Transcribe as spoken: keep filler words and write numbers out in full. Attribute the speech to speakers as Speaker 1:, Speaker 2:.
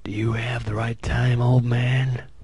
Speaker 1: Do you have the right time, old man?